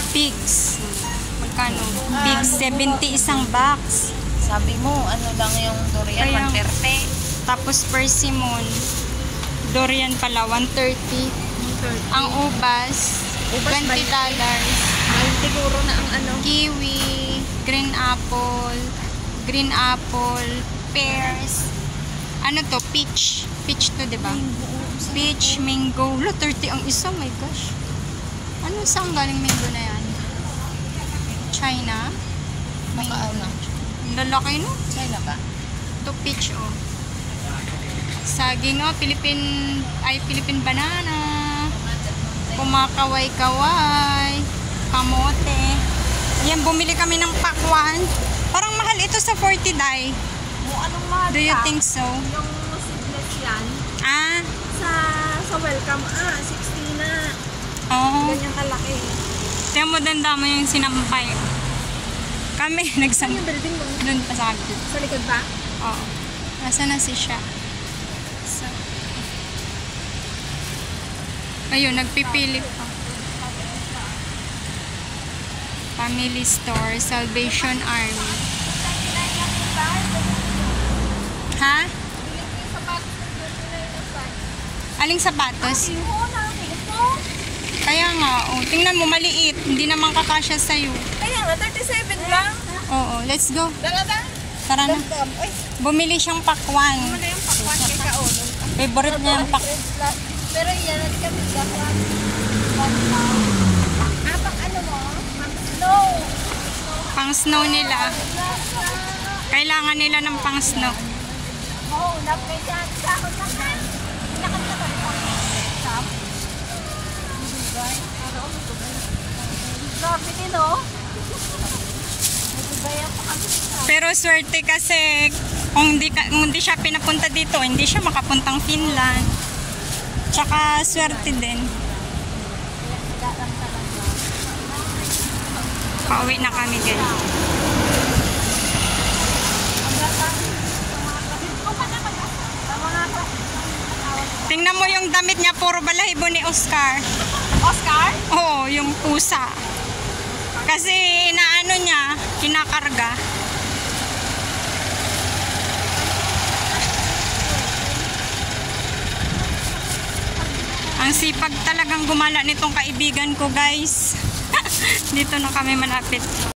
Pigs. Magkano? Pigs, 70 isang box. Sabi mo, ano lang yung durian, Kaya, 130. Tapos persimmon. Durian pala, 130. Ang ubas, $20. Mahal siguro na ang ano. Kiwi, green apple, pears. Ano to? Peach. Peach to, diba? Peach, mango. Lo, 30 ang isa. My gosh. Ano saan galing mango na yan? China? Baka ano. Lalaki, no? China ba? To peach, oh. Saging, oh. Philippine banana. Kumakaway-kaway. Kamote. Ayan, bumili kami ng pakwan. Parang mahal ito sa 40 dai. Anong mahal? Do you think so? Yung seedless yan. Ah? Sa welcome, 60 na. Oo. Ganyan kalaki. Kaya mo danda mo yung sinampay. Kami, Saan yung building mo? Doon pa sa akin. Sa likod ba? Oo. Nasa na si siya. So, ayun, nagpipili pa. Family Store, Salvation Army. Ha? Aling sapatos? Kaya nga, oh, tingnan mo, maliit. Hindi naman kakasya sa'yo. Kaya nga, 37 lang. Oo, let's go. Dala. Tara na. Uy, Bumili siyang pakwan. ano yung pakwan kay Kaono? Favorite niya yung pakwan. Pero yan, hindi kami pakwan. Pang ano mo? Pang snow. Pang snow nila. Kailangan nila ng pang snow. Oo, napay dyan. Sakot na ka. Nakot na ba yung pang grabe din, oh. Nagbayan pa kami. Pero swerte kasi kung hindi siya pinapunta dito, hindi siya makapuntang Finland. Tsaka swerte din. Pauwi na kami guys. Tingnan mo yung damit niya, puro balahibo ni Oscar. Oscar? Oo, yung pusa. Kasi inaano niya, kinakarga. Ang sipag talagang gumala nitong kaibigan ko guys. Dito na kami malapit.